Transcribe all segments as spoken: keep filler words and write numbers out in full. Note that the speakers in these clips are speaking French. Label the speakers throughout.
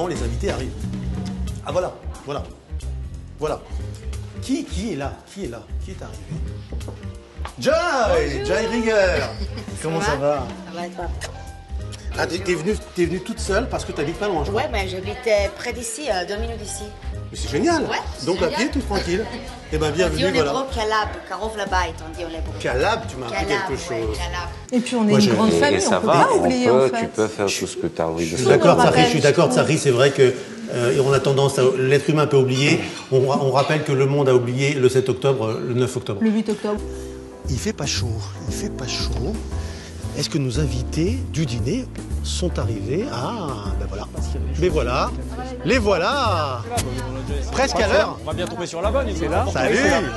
Speaker 1: attendant, les invités arrivent. Ah voilà, voilà, voilà. Qui, qui est là? Qui est là? Qui est arrivé? Joy! Joy Rieger! Comment ça va?
Speaker 2: Ça va et toi?
Speaker 1: Ah, t'es t'es venue, t'es venue toute seule parce que t'habites pas loin, je crois.
Speaker 2: Ouais, mais j'habite euh, près d'ici, euh, deux minutes d'ici.
Speaker 1: Mais c'est génial!
Speaker 2: Ouais, c'est
Speaker 1: Donc à
Speaker 2: génial.
Speaker 1: pied, tout tranquille. Eh ben
Speaker 2: On dit
Speaker 1: bienvenue,
Speaker 2: on est
Speaker 1: voilà.
Speaker 2: gros Calab, Karov là-bas, on dit on est gros.
Speaker 1: Calab, tu m'as appris
Speaker 2: Calab,
Speaker 1: quelque
Speaker 2: ouais,
Speaker 1: chose.
Speaker 2: Calab.
Speaker 3: Et puis on est
Speaker 1: Moi,
Speaker 3: une
Speaker 1: je-
Speaker 3: grande
Speaker 1: Et-
Speaker 3: famille,
Speaker 4: Et ça
Speaker 3: on peut
Speaker 4: va,
Speaker 3: pas
Speaker 4: on
Speaker 3: oublier
Speaker 4: peut,
Speaker 3: en fait.
Speaker 4: tu peux faire tout ce que tu as envie de
Speaker 1: Je suis
Speaker 4: faire.
Speaker 1: d'accord,
Speaker 3: me
Speaker 1: Tsari,
Speaker 3: rappelle,
Speaker 1: je suis d'accord,
Speaker 3: je
Speaker 1: Tsari, c'est vrai que euh, on a tendance à l'être humain peut oublier. On, on rappelle que le monde a oublié le sept octobre, euh, le neuf octobre.
Speaker 3: Le huit octobre.
Speaker 1: Il fait pas chaud, il fait pas chaud. Est-ce que nos invités du dîner sont arrivés? Ah, ben voilà. Mais voilà, les voilà. Presque à l'heure.
Speaker 5: On va bien tomber sur la bonne, c'est là.
Speaker 1: Salut.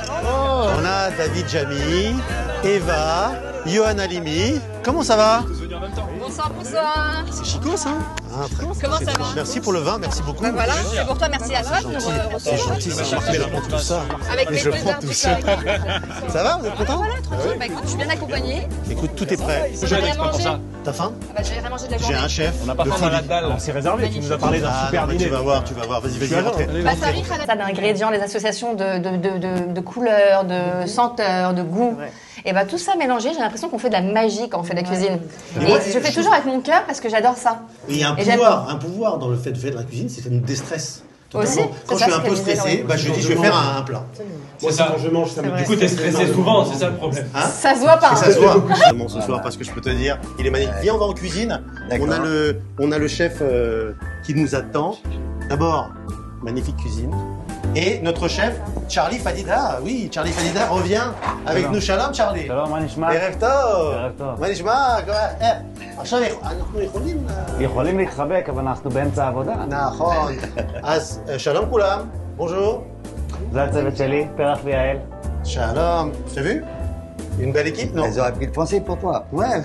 Speaker 1: On a David Jamy, Eva, Johan Halimi. Comment ça va?
Speaker 6: Bonsoir, bonsoir.
Speaker 1: C'est chicos, hein? Ah, très-
Speaker 6: Comment ça va?
Speaker 1: Merci pour le vin, merci beaucoup.
Speaker 6: Ben voilà, c'est pour toi, merci à toi pour euh,
Speaker 1: C'est
Speaker 6: recevoir.
Speaker 1: gentil, c'est gentil, je prends tout ça.
Speaker 6: Avec
Speaker 1: Mais
Speaker 6: mes
Speaker 1: je
Speaker 6: deux
Speaker 1: prends
Speaker 6: heures
Speaker 1: tout
Speaker 6: du
Speaker 1: ça.
Speaker 6: corps.
Speaker 1: Ça va, vous êtes content?
Speaker 6: Voilà, tranquille. Bah écoute, je suis bien accompagnée.
Speaker 1: Écoute, tout est prêt.
Speaker 6: J'ai rien mangé.
Speaker 1: T'as faim?
Speaker 6: Ah bah j'ai rien mangé de la
Speaker 1: J'ai
Speaker 6: journée.
Speaker 1: un chef.
Speaker 5: On n'a pas
Speaker 1: de
Speaker 5: faim dans la
Speaker 1: folie.
Speaker 5: dalle. On s'est réservé, tu nous as parlé d'un
Speaker 1: Ah,
Speaker 5: super
Speaker 1: non, mais
Speaker 5: dîner.
Speaker 1: tu vas voir, tu vas voir. Vas-y, vas-y, rentrez.
Speaker 6: Bah ça arrive,
Speaker 7: Ça a d'ingrédients, des associations de, de, de, de, de couleurs, de senteurs, de goûts. Et bah tout ça mélangé, j'ai l'impression qu'on fait de la magie quand on fait de la cuisine. Et
Speaker 1: moi,
Speaker 7: je fais toujours avec mon cœur parce que j'adore ça.
Speaker 1: Il y a un
Speaker 7: Et j'aime-
Speaker 1: pouvoir, un pouvoir dans le fait de faire de la cuisine, c'est que ça nous déstresse. totalement.
Speaker 7: Aussi,
Speaker 1: Quand
Speaker 7: c'est
Speaker 1: je suis
Speaker 7: ça
Speaker 1: un
Speaker 7: ce
Speaker 1: peu
Speaker 7: qu'elle disait,
Speaker 1: stressé,
Speaker 7: oui.
Speaker 1: bah, je dis je vais faire un, un plat.
Speaker 5: Moi, ça, quand je mange, ça me. Du coup, t'es stressé souvent, c'est ça le problème.
Speaker 1: Hein?
Speaker 7: Ça se voit pas.
Speaker 1: Et ça se voit. Vraiment ce soir parce que je peux te dire, il est magnifique. Viens, on va en cuisine. On a le, on a le chef euh, qui nous attend. D'abord, magnifique cuisine. Et notre chef, Charlie Fadida. Oui, Charlie Fadida revient avec nous. Shalom, Charlie.
Speaker 8: שלום, מה נשמע?
Speaker 1: ערב טוב.
Speaker 8: ערב טוב.
Speaker 1: מה נשמע? אה, עכשיו אנחנו יכולים...
Speaker 8: יכולים להתחבק, אבל אנחנו באמצע העבודה.
Speaker 1: נכון. אז שלום כולם. בונז'ור.
Speaker 8: זה הצוות שלי, פרח ויעל.
Speaker 1: Shalom. T'as vu? Une belle équipe, non?
Speaker 9: Elles auraient pris le français pour toi.
Speaker 1: Ouais.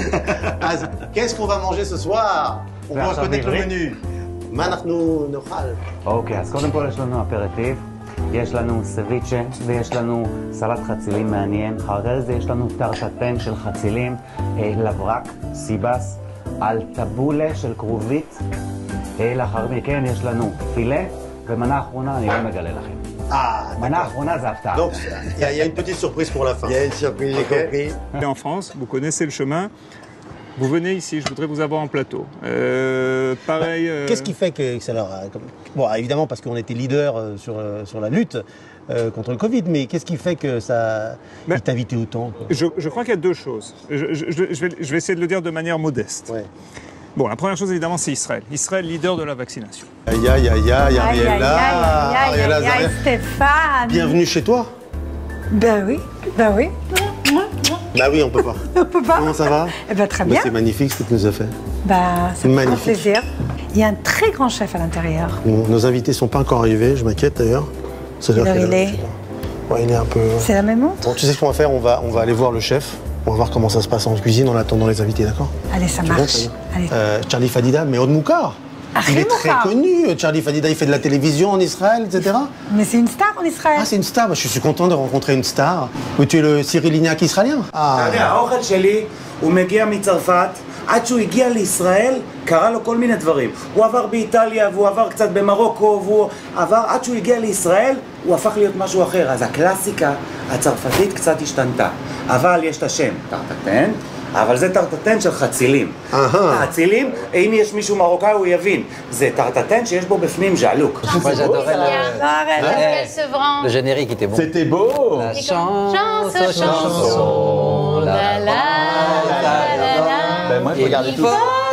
Speaker 1: Az, qu'est-ce qu'on va manger ce soir? On
Speaker 8: Ça,
Speaker 1: va
Speaker 8: ça
Speaker 1: connaître le
Speaker 8: m'aimerait.
Speaker 1: menu. מה אנחנו נאכל?
Speaker 8: אוקיי, אז קודם כל יש לנו אפרטיב, יש לנו סביצ'ה ויש לנו סלט חצילים מעניין. אחרי זה יש לנו טרטטן של חצילים, אה, לברק, סיבס, על טבולה של כרובית. אה, לאחר מכן יש לנו פילה, ומנה אחרונה אני לא מגלה לכם.
Speaker 1: Ah,
Speaker 8: מנה אחרונה זה הפתעה.
Speaker 1: donc il y, a- il y a une petite surprise pour la fin.
Speaker 9: Il y a une surprise, j'ai compris.
Speaker 5: En France, vous connaissez le chemin. Vous venez ici, je voudrais vous avoir en plateau. Euh, pareil. euh,
Speaker 1: Qu'est-ce qui fait que ça leur a... comme- Bon, évidemment, parce qu'on était leader euh, sur, euh, sur la lutte euh, contre le Covid, mais qu'est-ce qui fait que ça...
Speaker 5: Ben,
Speaker 1: il t'a invité autant quoi?
Speaker 5: je, je crois qu'il y a deux choses. Je, je- je- je vais, je vais essayer de le dire de manière modeste.
Speaker 1: Ouais.
Speaker 5: Bon, la première chose, évidemment, c'est Israël. Israël, leader de la vaccination.
Speaker 1: Aïe, aïe, aïe, aïe,
Speaker 3: Aïe, aïe,
Speaker 1: Ariella,
Speaker 3: aïe, aïe,
Speaker 1: Ariella
Speaker 3: aïe, aïe,
Speaker 1: Zaria.
Speaker 3: Stéphane.
Speaker 1: Bienvenue chez toi.
Speaker 3: Ben oui, ben oui.
Speaker 1: Bah oui, on peut pas.
Speaker 3: On peut pas.
Speaker 1: Comment ça va?
Speaker 3: Eh ben très
Speaker 1: Bah,
Speaker 3: bien.
Speaker 1: c'est magnifique ce que tu nous as fait.
Speaker 3: Bah, ça me fait
Speaker 1: Magnifique.
Speaker 3: plaisir. Il y a un très grand chef à l'intérieur.
Speaker 1: Bon, nos invités sont pas encore arrivés, je m'inquiète d'ailleurs. C'est
Speaker 3: Quelle heure il est?
Speaker 1: Ouais, il est un peu...
Speaker 3: C'est la même montre?
Speaker 1: Bon, tu sais ce qu'on va faire? On va, on va aller voir le chef. On va voir comment ça se passe en cuisine en attendant les invités, d'accord?
Speaker 3: Allez, ça
Speaker 1: C'est bon,
Speaker 3: marche.
Speaker 1: ça y est.
Speaker 3: Allez.
Speaker 1: Euh, Charlie Fadida, mais Od Moukar.
Speaker 3: Ah,
Speaker 1: Il est
Speaker 3: Moukar.
Speaker 1: très connu, Charlie Fadida. Il fait de la télévision en Israël, et cetera.
Speaker 3: Mais c'est une star en Israël.
Speaker 1: Ah, c'est une star. Bah, je suis content de rencontrer une star. Mais tu es le Cyril Lignac israélien? Ah,
Speaker 10: האוכל שלי, הוא מגיע מצרפת, עד שהוא הגיע לישראל, קרה לו כל מיני דברים. הוא עבר באיטליה, והוא עבר קצת במרוקו, והוא עבר, עד שהוא הגיע לישראל, הוא הפך להיות משהו אחר. אז הקלאסיקה הצרפתית קצת השתנתה. אבל יש את השם, טרטטן, אבל זה טרטטן של חצילים. חצילים, אם יש מישהו מרוקאי הוא יבין. זה טרטטן שיש בו בפנים ז'עלוק.
Speaker 9: Moi, j'adorais
Speaker 3: Arrête.
Speaker 9: le... le générique, était bon.
Speaker 1: c'était beau.
Speaker 9: La chance,
Speaker 7: Chance, chanson, la la la la la.
Speaker 9: Ben, moi, je regardais tout.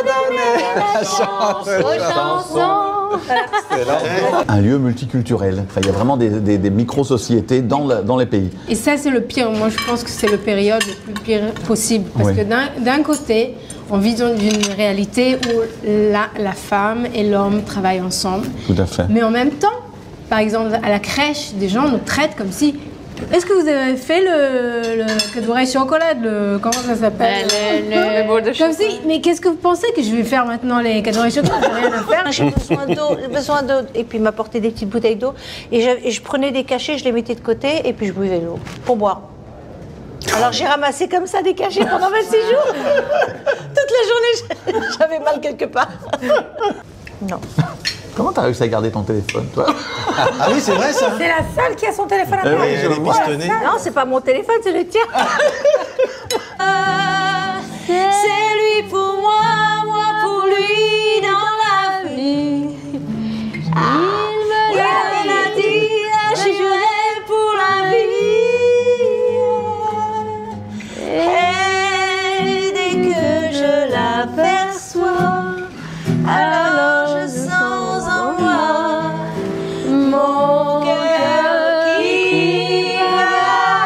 Speaker 11: Un lieu multiculturel. Enfin, il y a vraiment des, des- des micro-sociétés dans, la- dans les pays.
Speaker 6: Et ça, c'est le pire. Moi, je pense que c'est le période le plus pire possible. Parce
Speaker 11: Oui.
Speaker 6: que d'un d'un côté, on vit dans une réalité où la, la femme et l'homme travaillent ensemble.
Speaker 11: Tout à fait.
Speaker 6: Mais en même temps, par exemple, à la crèche, des gens nous traitent comme si... Est-ce que vous avez fait le, le cadeau chocolat, le comment ça s'appelle?
Speaker 7: Le- le bol de
Speaker 6: Comme si, mais qu'est-ce que vous pensez que je vais faire maintenant les cadeaux chocolat? J'ai rien à faire.
Speaker 2: J'ai besoin d'eau, j'ai besoin d'eau. Et puis il m'apportait des petites bouteilles d'eau. Et je, et je prenais des cachets, je les mettais de côté et puis je buvais l'eau pour boire. Alors j'ai ramassé comme ça des cachets pendant vingt-six jours. Toute la journée, j'avais mal quelque part. Non.
Speaker 11: Comment t'as réussi à garder ton téléphone, toi?
Speaker 1: Ah oui, c'est vrai ça.
Speaker 3: C'est la seule qui a son téléphone à
Speaker 11: Eh
Speaker 3: terre.
Speaker 11: oui,
Speaker 1: Elle est pistonnée.
Speaker 2: Non, c'est pas mon téléphone, c'est le tien. C'est lui pour moi, moi pour lui dans l'avenir. Il me l'a dit, je jurerai pour la vie. Et dès que je l'aperçois, alors je sens en moi mon cœur qui bat.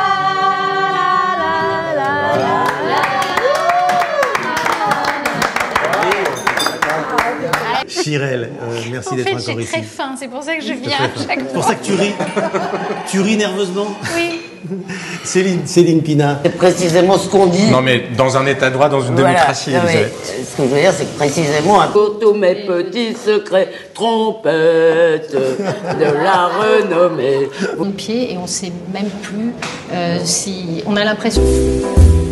Speaker 1: Chirel, euh, merci
Speaker 7: En
Speaker 1: d'être
Speaker 7: fait,
Speaker 1: encore
Speaker 7: j'ai
Speaker 1: ici.
Speaker 7: très faim, c'est pour ça que je viens à chaque
Speaker 1: C'est pour
Speaker 7: fois.
Speaker 1: ça que tu ris. Tu ris nerveusement.
Speaker 7: Oui.
Speaker 1: Céline, Céline Pina.
Speaker 4: C'est précisément ce qu'on dit.
Speaker 12: Non, mais dans un état de droit, dans une
Speaker 4: Voilà.
Speaker 12: démocratie,
Speaker 4: Non, mais,
Speaker 12: Elisabeth.
Speaker 4: euh, ce que je veux dire, c'est que précisément à cause de tous mes petits secrets, trompette de la renommée.
Speaker 7: Mon pied et on sait même plus euh, si on a l'impression.